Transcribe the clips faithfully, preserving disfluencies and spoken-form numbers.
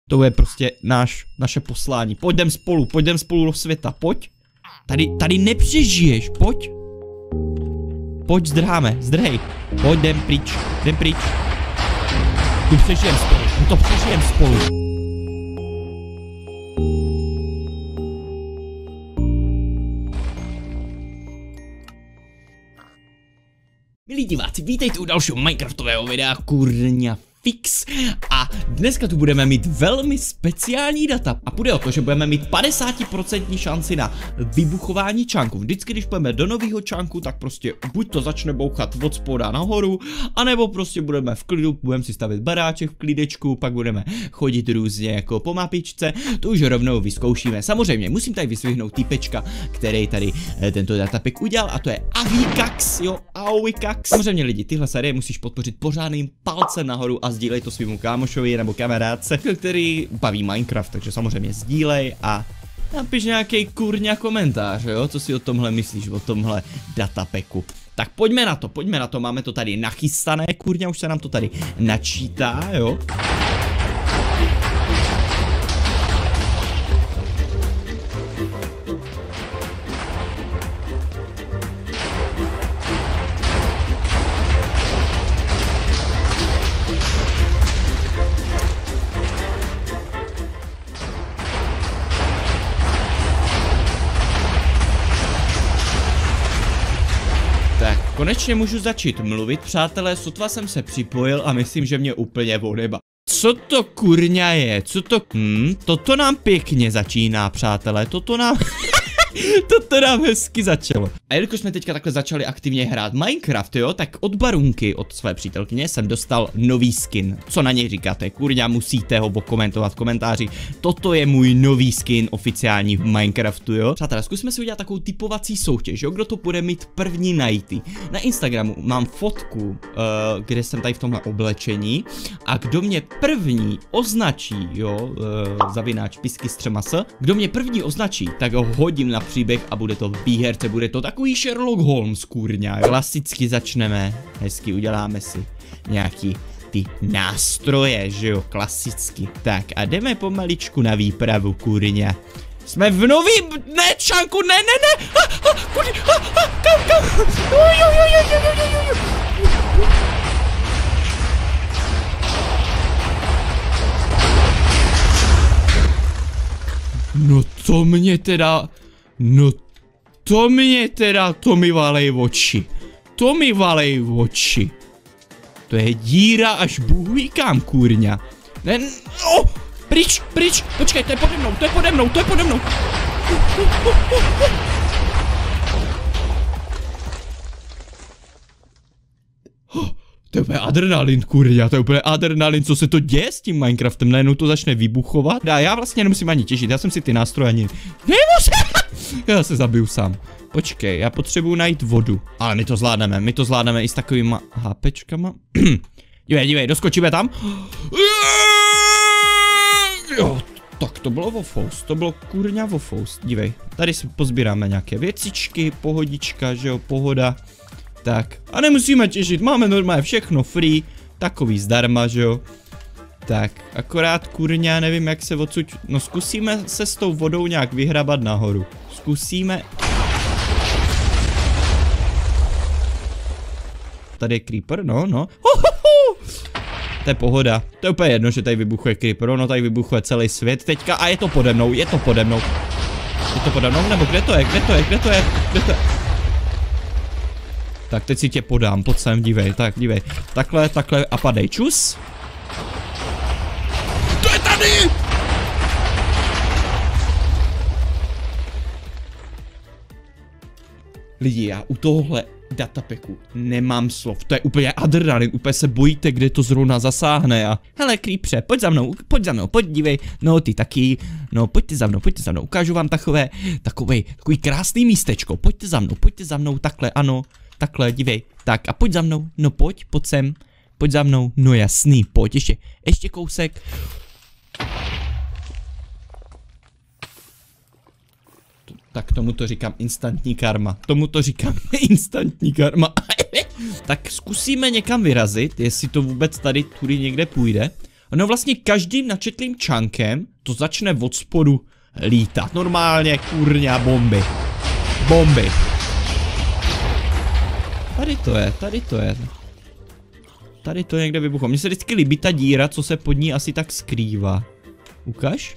To je prostě náš, naše poslání. Pojďdem spolu, pojďdem spolu do světa, pojď. Tady, tady nepřežiješ, pojď. Pojď, zdrháme, zdrhej. Pojď, jdem pryč, jdem pryč. Tu přežijem spolu, tu to přežijem spolu. Milí diváci, vítejte u dalšího Minecraftového videa, kurňa fix. A dneska tu budeme mít velmi speciální data. A půjde o to, že budeme mít padesát procent šanci na vybuchování čánku. Vždycky, když půjdeme do nového čánku, tak prostě buď to začne bouchat od spoda nahoru, anebo prostě budeme v klidu, budeme si stavit baráček v klidečku, pak budeme chodit různě jako po mapičce. To už rovnou vyzkoušíme. Samozřejmě musím tady vysvihnout týpečka, který tady eh, tento datapack udělal, a to je Avikax, jo, Avikax. Samozřejmě lidi, tyhle série musíš podpořit pořádným palcem nahoru a sdílej to svýmu kámošovi nebo kamarádce, který baví Minecraft, takže samozřejmě sdílej a napiš nějaký kurňa komentář, jo, co si o tomhle myslíš, o tomhle datapacku. Tak pojďme na to, pojďme na to, máme to tady nachystané, kurňa, už se nám to tady načítá, jo. Konečně můžu začít mluvit, přátelé, sotva jsem se připojil a myslím, že mě úplně odeba. Co to kurňa je? Co to... Hm, toto nám pěkně začíná, přátelé, toto nám... Toto nám hezky začalo. A jelikož jsme teďka takhle začali aktivně hrát Minecraft, jo, tak od Barunky, od své přítelkyně, jsem dostal nový skin. Co na něj říkáte? Kurňa, musíte ho okomentovat v komentáři. Toto je můj nový skin oficiální v Minecraftu, jo. Přátelé, zkusíme si udělat takovou typovací soutěž, jo, kdo to bude mít první nighty. Na Instagramu mám fotku, uh, kde jsem tady v tomhle oblečení, a kdo mě první označí, jo, uh, zavináč pisky s třema s, kdo mě první označí, tak ho hodím na příběh a bude to výherce, bude to takový Sherlock Holmes, kurňa. Klasicky začneme, hezky uděláme si nějaký ty nástroje, že jo, klasicky. Tak a jdeme pomaličku na výpravu, kurňa. Jsme v novým, ne, čánku, ne, ne, ne, a, a, kurňa, a, a, kam, kam, oj, oj, oj, oj, oj, oj, oj. No to mě teda... No to mě teda, to mi valej oči. To mi valej oči. To je díra až Bůh ví kam, kurňa. Ne, no, pryč, pryč, počkej, to je pode mnou, to je pode mnou, to je pode mnou. To je úplně adrenalin, kurňa, to je úplně adrenalin, co se to děje s tím Minecraftem, najednou to začne vybuchovat. A já vlastně nemusím ani těšit, já jsem si ty nástroje ani nemusím. Já se zabiju sám. Počkej, já potřebuju najít vodu. Ale my to zvládneme, my to zvládneme i s takovýma hápečkama. Dívej, dívej, doskočíme tam. Jo, tak to bylo vofous, to bylo kurňa vofous. Dívej, tady si pozbíráme nějaké věcičky, pohodička, že jo, pohoda. Tak, a nemusíme těšit, máme normálně všechno free, takový zdarma, že jo. Tak, akorát kurňa, nevím jak se odsud, no zkusíme se s tou vodou nějak vyhrabat nahoru. Zkusíme. Tady je creeper, no, no. To je pohoda, to je úplně jedno, že tady vybuchuje creeper, no tady vybuchuje celý svět teďka a je to pode mnou, je to pode mnou. Je to pode mnou, nebo kde to je, kde to je, kde to je, kde to je? Tak teď si tě podám, pojď sem, dívej, tak dívej. Takhle, takhle a padej, čus. To je tady! Lidi, já u tohohle datapacku nemám slov, to je úplně adrenalin, úplně se bojíte, kde to zrovna zasáhne a... Hele, creepře, pojď za mnou, pojď za mnou, pojď, dívej, no ty taky, no pojďte za mnou, pojďte za mnou, ukážu vám takové, takové, takový krásný místečko, pojďte za mnou, pojďte za mnou, takhle, ano. Takhle, dívej, tak a pojď za mnou, no pojď, pojď sem, pojď za mnou, no jasný, pojď, ještě, ještě kousek. Tak tomu to říkám instantní karma, tomu to říkám instantní karma. Tak zkusíme někam vyrazit, jestli to vůbec tady tudy někde půjde. Ono vlastně každým načetlým čankem to začne od spodu lítat. Normálně, kurňa, bomby. Bomby. Tady to je, tady to je. Tady to někde vybuchlo. Mně se vždycky líbí ta díra, co se pod ní asi tak skrývá. Ukaž?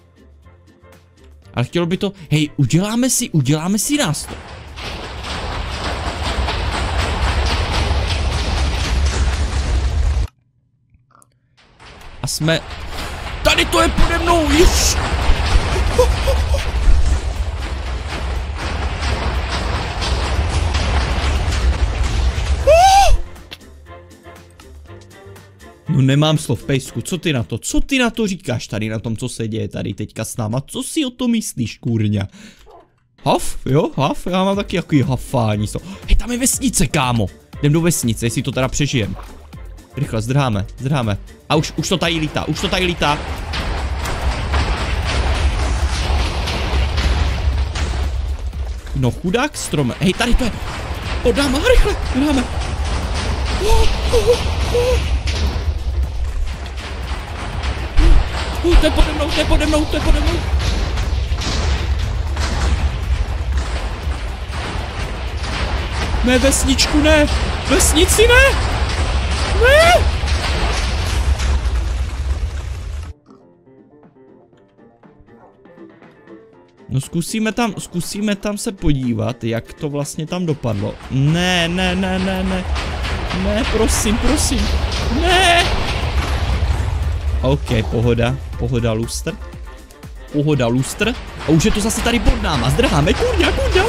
Ale chtělo by to... Hej, uděláme si, uděláme si nás to. A jsme... Tady to je pode mnou, již! No nemám slov, Pejsku, co ty na to, co ty na to říkáš tady na tom, co se děje tady teďka s náma, co si o to myslíš, kurňa? Haf, jo, haf, já mám taky jaký hafání, so. Hej, tam je vesnice, kámo, jdem do vesnice, jestli to teda přežijem. Rychle, zdrháme, zdrháme. A už, už to tady lítá, už to tady lítá. No chudák strom, hej, tady to je. Podáme, rychle, zdrháme. Oh, oh, oh. Uh, to je pode mnou, to je pode mnou, to je pode mnou. Ne, vesničku, ne. Vesnici, ne. Ne. No zkusíme tam, zkusíme tam se podívat, jak to vlastně tam dopadlo. Ne, ne, ne, ne, ne. Ne, prosím, prosím. Ne. OK, pohoda, pohoda lustr. Pohoda lustr. A už je to zase tady pod náma, zdrháme, kurňa, kurňa.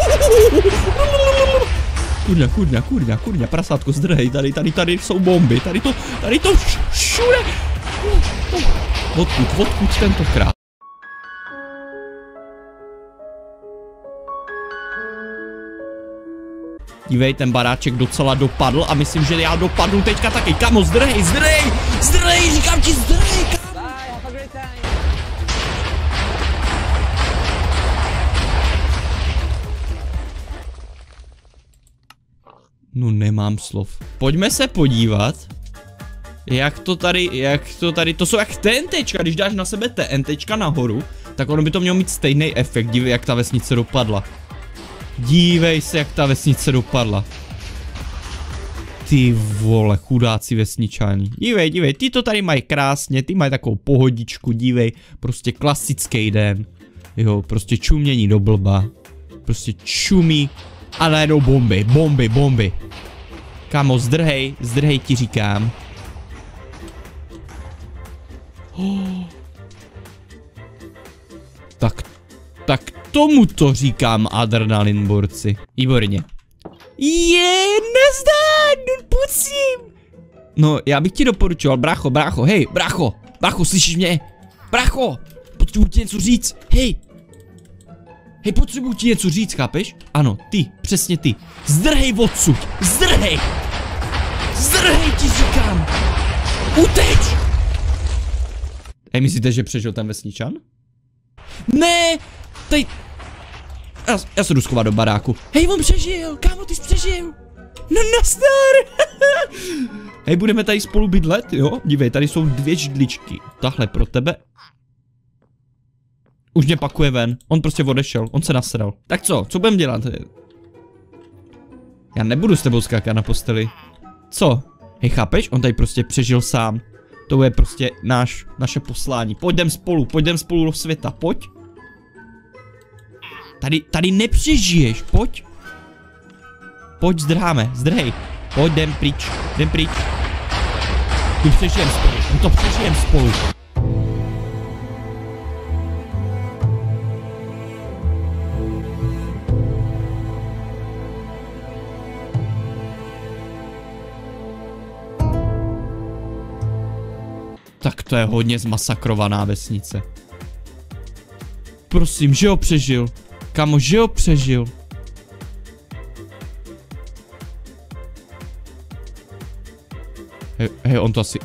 Kurňa, kurňa, kurňa, kurňa, prasátko, zdrhej, tady, tady, tady jsou bomby, tady to, tady to všude. Odkud, odkud tentokrát? Dívej, ten baráček docela dopadl a myslím, že já dopadnu teďka taky. Kamo, zdrhej, zdrhej, zdrhej, říkám ti zdrhej, kamo. No nemám slov. Pojďme se podívat, jak to tady, jak to tady, to jsou jak TNTčka, když dáš na sebe TNTčka nahoru, tak ono by to mělo mít stejný efekt, dívej, jak ta vesnice dopadla. Dívej se, jak ta vesnice dopadla. Ty vole, chudáci vesničani. Dívej, dívej, ty to tady mají krásně, ty mají takovou pohodičku, dívej. Prostě klasický den. Jo, prostě čumění do blba. Prostě čumí. A najednou bomby, bomby, bomby. Kámo, zdrhej, zdrhej ti říkám. Oh. Tak, tak tomu to říkám, adrenalin borci. Výborně. Je, nazdar, pusím. No, já bych ti doporučoval, brácho, brácho, hej, brácho, brácho, slyšíš mě? Brácho, potřebuji ti něco říct, hej. Hej, potřebuji ti něco říct, chápeš? Ano, ty, přesně ty. Zdrhej odsud, zdrhej. Zdrhej ti říkám. Uteč. Hej, myslíte, že přežil ten vesničan? Ne, tady... Já, já se jdu schovat do baráku. Hej, on přežil, kámo, ty jsi přežil. No nazdar. Hej, budeme tady spolu bydlet, jo? Dívej, tady jsou dvě židličky. Tahle pro tebe. Už mě pakuje ven, on prostě odešel, on se nasral. Tak co, co budeme dělat? Já nebudu s tebou skákat na posteli. Co? Hej, chápeš? On tady prostě přežil sám. To je prostě náš, naše poslání. Pojďme spolu, pojďme spolu do světa, pojď. Tady, tady nepřežiješ, pojď. Pojď, zdrháme, zdrhej. Pojď, jdem pryč, jdem pryč. Tu přežijem spolu, my to přežijem spolu. Tak to je hodně zmasakrovaná vesnice. Prosím, že ho přežil. Kamo, že ho přežil. Hej, hej, on to asi...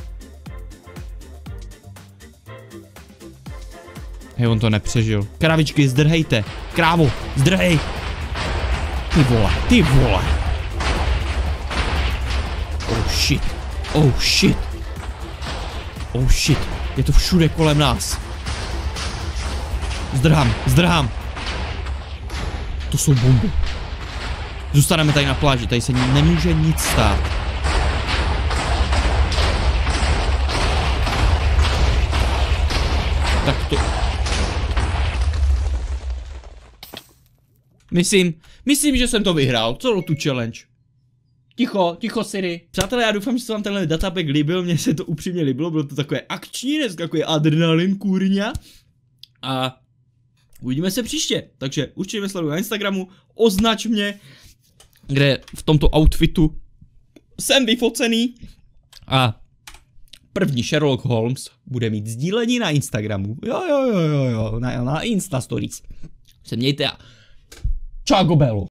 Hej, on to nepřežil. Kravičky, zdrhejte. Krávo, zdrhej. Ty vole, ty vole. Oh shit, oh shit. Oh shit, je to všude kolem nás. Zdrhám, zdrhám. To jsou bomby. Zůstaneme tady na pláži, tady se nemůže nic stát. Tak to... Myslím, myslím, že jsem to vyhrál, celou tu challenge. Ticho, ticho Siri. Přátelé, já doufám, že se vám tenhle datapack líbil, mně se to upřímně líbilo, bylo to takové akční, dneska takový adrenalin, kurňa. A uvidíme se příště, takže určitě mě sleduj na Instagramu, označ mě, kde v tomto outfitu jsem vyfocený. A první Sherlock Holmes bude mít sdílení na Instagramu. Jo, jo, jo, jo, jo, na, na Insta Stories. Se mějte a čau, Gobelo.